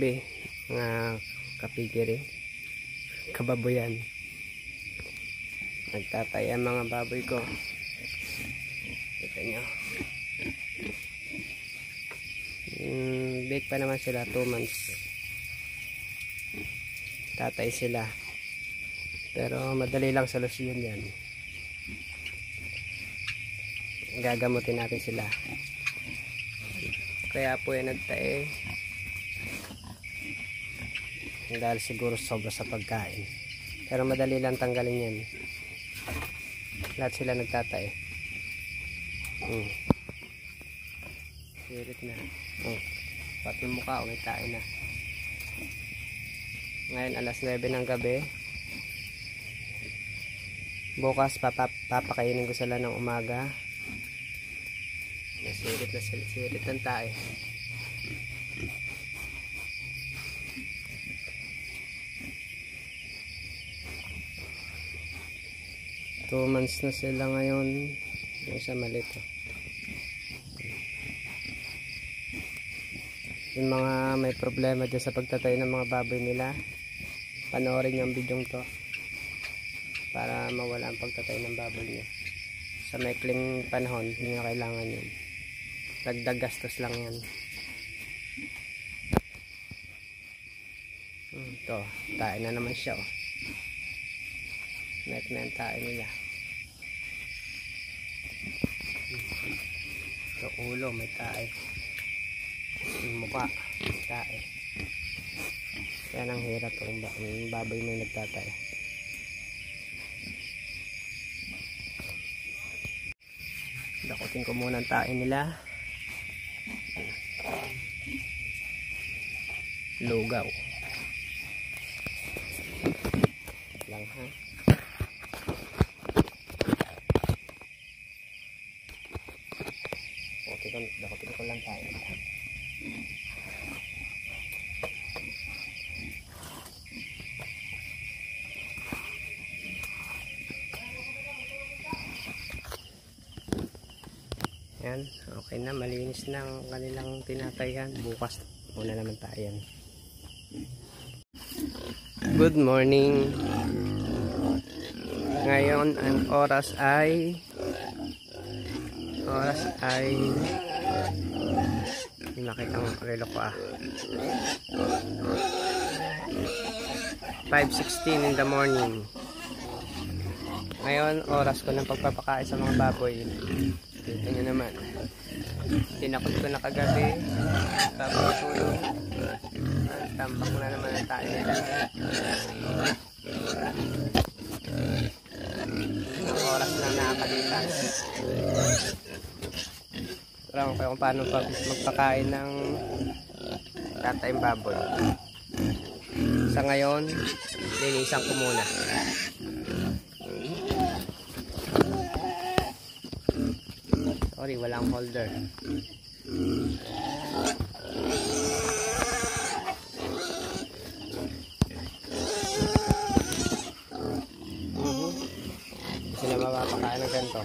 gabi, mga kapigiri, kababoyan. Nagtatay ang mga baboy ko. Kita nyo. Bake pa naman sila, 2 months. Tatay sila. Pero madali lang solusyon yan. Gagamutin natin sila. Kaya po yan nagtae dahil siguro sobra sa pagkain, pero madali lang tanggalin yan. Lahat sila nagtatae. Sirit na. Pati mukha may tae na. Ngayon alas 9 ng gabi. Bukas papakainin ko sila ng umaga. Nasirit na sila, sirit ng tae. Two months na sila ngayon. Yung isa maliit. Yung mga may problema dyan sa pagtatay ng mga baboy nila, panoorin yung video to para mawala ang pagtatay ng baboy niya. Sa maikling panahon, hindi na kailangan yun. Dagdag gastos lang yan. Ito, tae na naman siya. Net na yung tae nila. Ito ulo, may tae. Yung mukha, may tae. Yan ang hirap kung baboy may nagtatay. Dakutin ko muna ang tae nila. Lugaw lang ha. Dakutin ko lang tayo. Yan, okay na, malinis na ang kanilang tinatayan. Bukas muna naman tayo yan. Good morning. Ngayon ang oras ay nakita ang relo ko 5:16 in the morning. Ngayon oras ko ng pagpapakain sa mga baboy. Kita nyo naman, tinakot ko na kagabi tapos tulog. Tambak na naman ang tayo nila. Ang oras na nakakalipas. Alam ko kung paano magpakain ng tatayang baboy. Sa ngayon, linisan ko muna. Sorry, walang holder. Sila mapapakain ng ganito.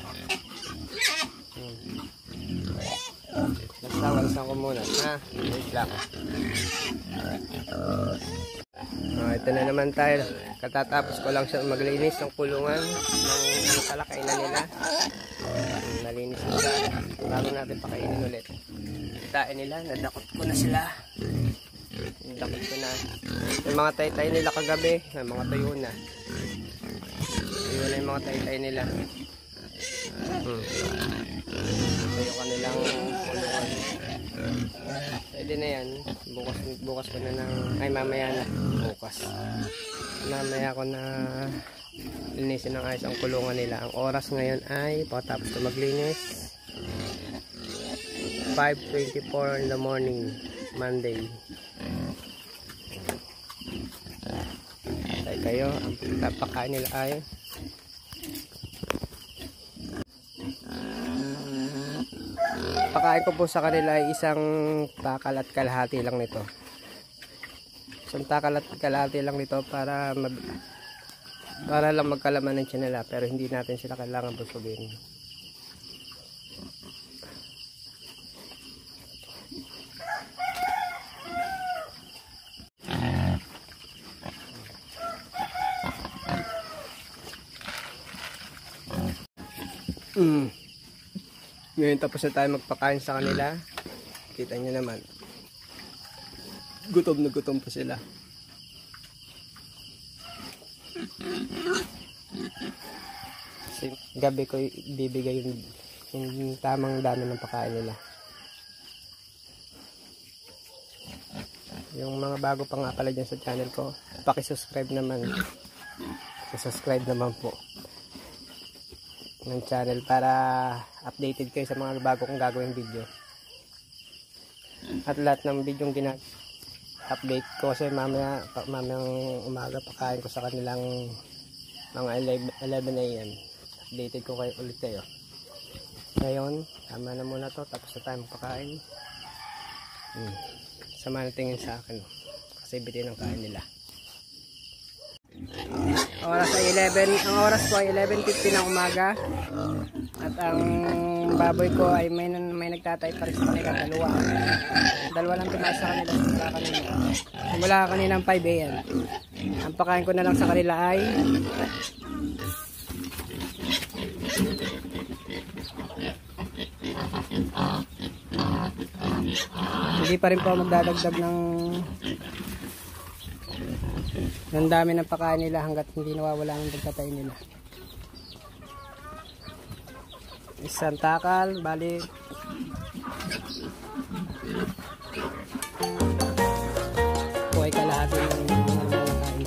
Basta walasan ko muna. Wait lang. Ito na naman tayo. Katatapos ko lang siya maglinis ng kulungan ng kalakainan nila. Nalinis na siya. Bago natin pakainin ulit. Kitain nila, nadakot ko na sila. Nadakot ko na. Yung mga taytay nila kagabi, may mga tuyo na. Tuyo na yung mga taytay nila. Tuyo kanilang kulungan. Pwede na yan. Bukas ko na ng... Ay, mamaya na. Bukas. Mamaya ko na linisin ng ayos ang kulungan nila. Ang oras ngayon ay pagkatapos ko maglinis 5:24 in the morning, Monday. Tay kayo, ang pagpapakain nila ay pakain ko po sa kanila ay isang takal at kalahati lang nito. Isang takal at kalahati lang nito para lang magkalaman ng tiyan nila, pero hindi natin sila kailangan busugin. Ngayon tapos na tayo magpakain sa kanila. Kita nyo naman. Gutom na gutom pa sila. Kasi gabi ko bibigay yung tamang dami ng pakain nila. Yung mga bago pa nga pala dyan sa channel ko, paki-subscribe naman. Subscribe naman po ng channel para updated kayo sa mga bago kong gagawing video. At lahat ng video update ko kasi mamayang umaga pakain ko sa kanilang mga 11 AM. Updated ko kayo ulit kayo. Ngayon, tama na muna to, tapos na tayo magpakain. Sama na tingin sa akin kasi bitin ang kain nila. Oras ay 11, ang oras ko ay 11:50 ng umaga. At ang baboy ko ay may nagtatay pa rin sa kanila, dalawa lang tumaas sa kanila simula kaninang 5 AM. Ang pakain ko na lang sa kanila ay hindi pa rin po magdadagdag ng dami ng pakain nila hanggat hindi nawawala ang pagkatay nila. Isang takal, bali po ay kalahati ng normal na kain.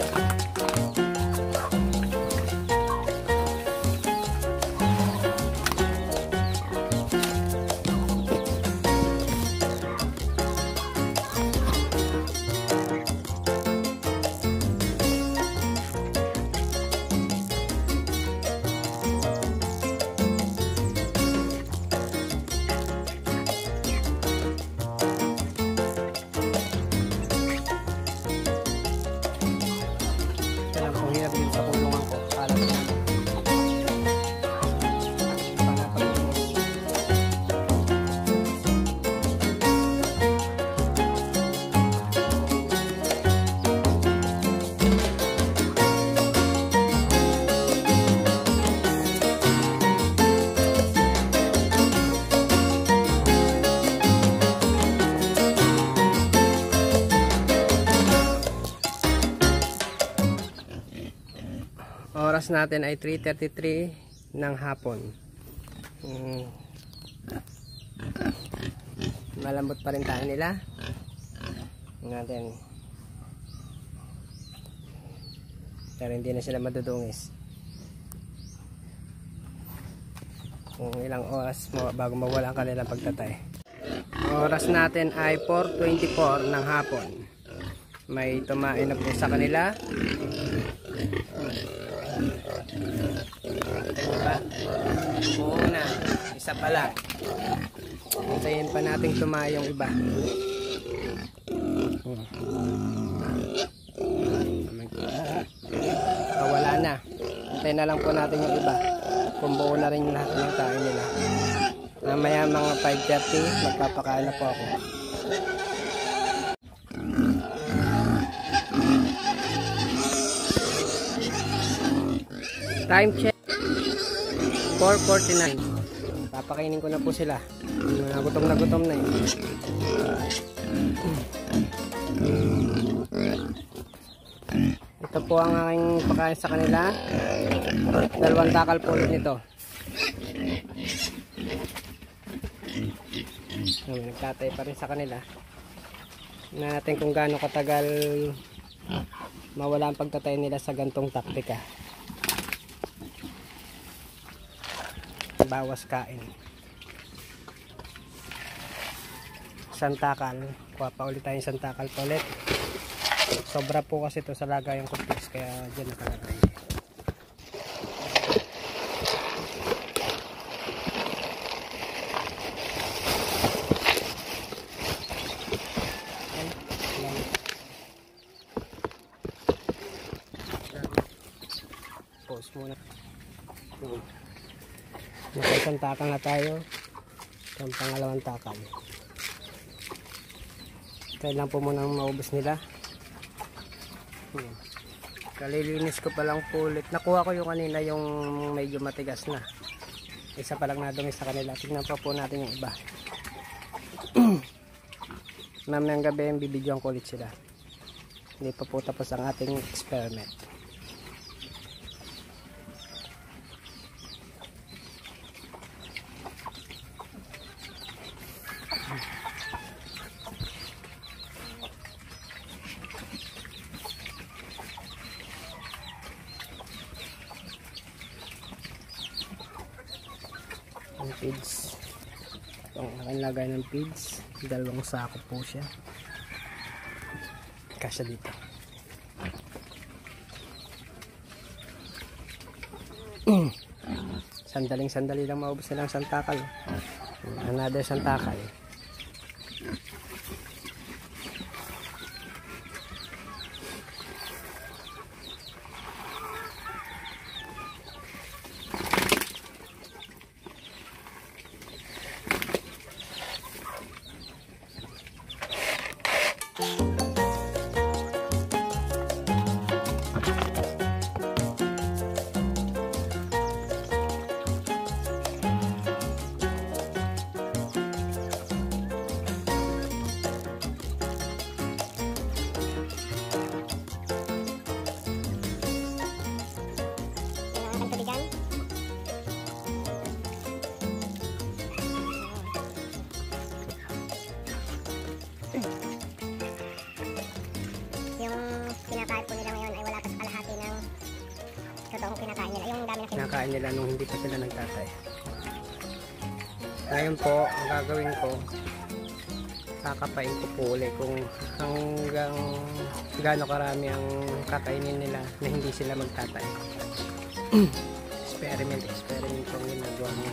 Sa kulungan ko para oras natin ay 3:33 ng hapon. Malambot pa rin tayo nila. Natin. Pero hindi na sila madudungis. Kung ilang oras bago mawala ang kanilang pagtatay. Oras natin ay 4:24 ng hapon. May tumain na po sa kanila. Diba? Una, isa pa lang. Hintayin pa natin tumayo yung iba. Wala na. Hintayin na lang po natin yung iba. Kung buo na rin lahat ng kain nila. Mamaya mga 5:30 magpapakain na po ako. Time check 4:49. Papakainin ko na po sila. Nagutom na eh. Ito po ang aking pakain sa kanila. 2 takal po ulit nito. Nagtatay pa rin sa kanila. Tingnan natin kung gaano katagal mawala ang pagtatay nila sa gantong taktika. Bawas kain. Isang takal. Kuha pa ulit tayo isang takal pa ulit. Sobra po kasi ito sa lagayang kupis kaya dyan nakalagay. Pause muna. Isang takal na tayo. Isang pangalawang takal. Kailan po muna maubos nila. Kalilinis ko pa lang po ulit. Nakuha ko yung kanina yung medyo matigas na. Isa pa lang nadumi sa kanila. Tignan pa po natin yung iba. Mamayang gabi yung bibidyoan ko ulit sila. Hindi pa po tapos ang ating experiment. Ang feeds. Itong aking lagay ng feeds. 2 sako po siya. Kasya dito. Sandali lang maubos na lang santakal. Another santakal. Kinakain po nila ngayon ay wala pa sa kalahati ng totoong kinakain nila. Yung dami na Kinakain nila nung hindi pa sila nagtatay. Ngayon po, ang gagawin ko, kakapain ko po ulit kung hanggang gaano karami ang kakainin nila na hindi sila magtatay. experiment ang ginagawa mo.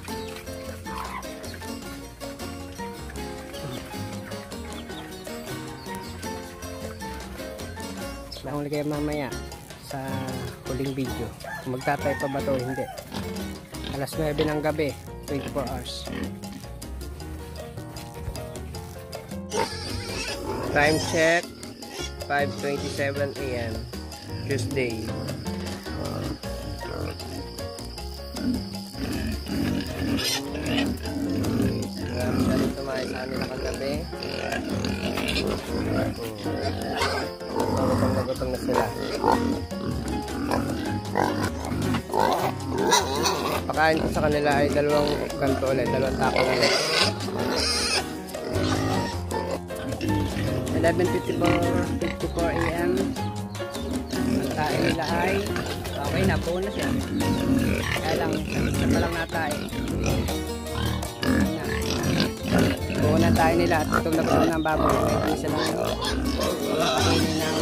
Lang ulit kayo mamaya sa huling video kung magtatay pa ba ito o hindi. Alas 9 ng gabi, 24 hours. Time check 5:27 AM Tuesday. Grabe na rin tumahay sa kanila kagabi. Gutom na sila. Pakain ko sa kanila ay 2 ganto ulit, 2 tako ulit. 11:54 AM. Ang tae nila ay okay na, buo na siya. Kaya lang, isa pa lang natay. Buo na tayo nila at gutom na gutom ng baboy. Hindi sila pakainin ng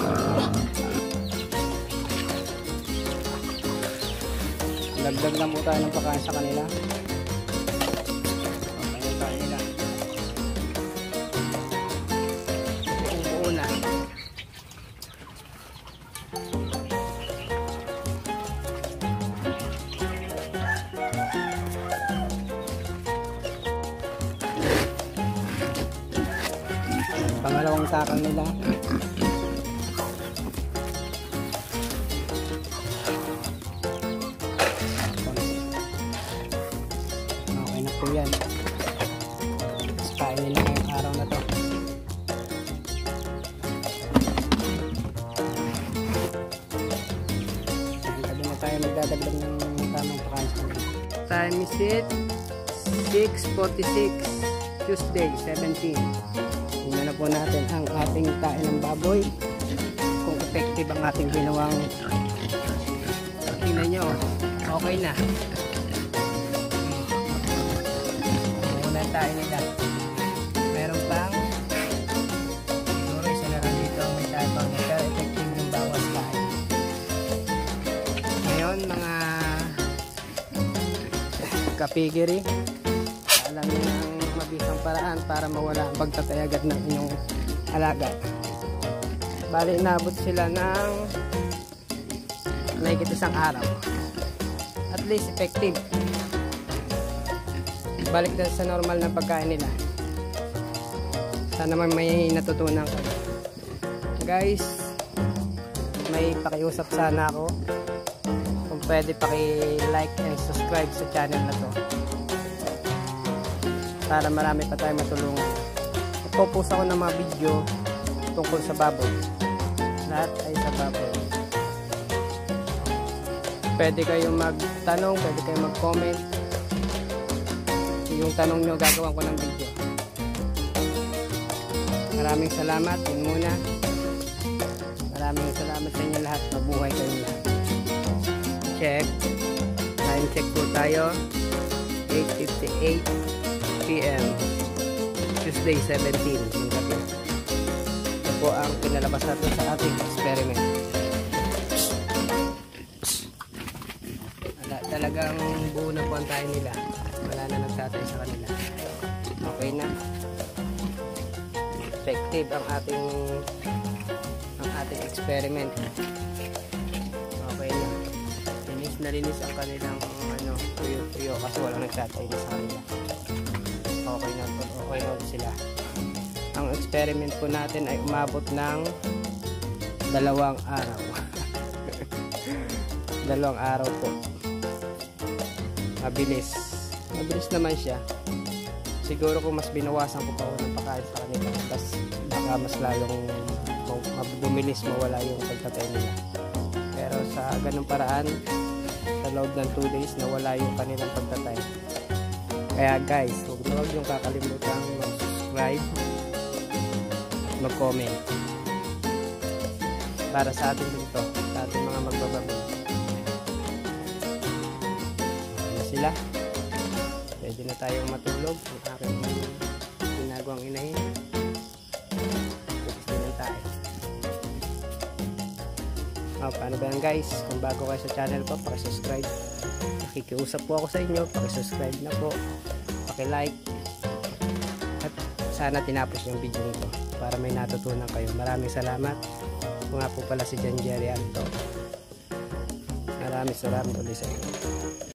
dagdag lang po tayo ng pagkain sa kanila. Okay na tayo nila. Buo na. Pangalawang takal nila. Okay na po yan. Kain nila ngayong araw na to. Sabi na tayo magdadagdag ng tamang pakain. Time is it 6:46 Tuesday 17. Tingnan na po natin ang ating kain ng baboy, kung effective ang ating ginawang. Tingnan nyo, okay na. Muna tayo nila. Meron pang siguro isa na lang dito ang may tayo pang effective ng bawas tayo. Ngayon mga kapigiri, alam nyo na ang mabisang paraan para mawala ang pagtatayagat ng inyong alaga. Bali, inabot sila ng mahigit 1 araw. At least effective. Balik na sa normal na pagkain nila. Sana may natutunan ko. Guys, may pakiusap sana ako. Kung pwede paki-like and subscribe sa channel na to para marami pa tayong matulungan. Ipopost ako ng mga video tungkol sa baboy. Lahat ay sa baboy. Pwede kayong magtanong, pwede kayong mag-comment. Yung tanong nyo, gagawan ko ng video. Maraming salamat. Yun muna. Maraming salamat sa inyo lahat. Mabuhay kayo lahat. Check. Time check po tayo. 8:58 PM. Tuesday 17. Yung gabi. Ito po ang pinalabas natin sa ating experiment. Talagang buo na po ang tayo nila. Wala na nagtatay sa kanila. Okay na. Effective ang ating experiment. Okay na. Linis ang kanilang tuyo kasi walang nagtatay na sa kanila. Okay na sila. Ang experiment po natin ay umabot ng 2 araw. 2 araw po. Mabilis naman siya. Siguro kung mas binawasan ko pa ako ng pagkain sa kanila, tapos baka mas lalong bumilis mawala yung pagtatay nila. Pero sa ganung paraan, sa loob ng 2 days nawala yung kanilang pagtatay. Kaya guys, huwag yung kakalimutan mag-subscribe at mag-comment para sa atin dito, sa ating mga magbababoy. Sila, pwede na tayong matulog. Ang aking ginagawang inahin, focus na tayo. Paano ba yan guys? Kung bago kayo sa channel ko, pakisubscribe. Nakikiusap po ako sa inyo, pakisubscribe na po, pakilike, at sana tinapos yung video nito para may natutunan kayo. Maraming salamat. Ako nga po pala si John Jerry Anto. Maraming salamat ulit sa inyo.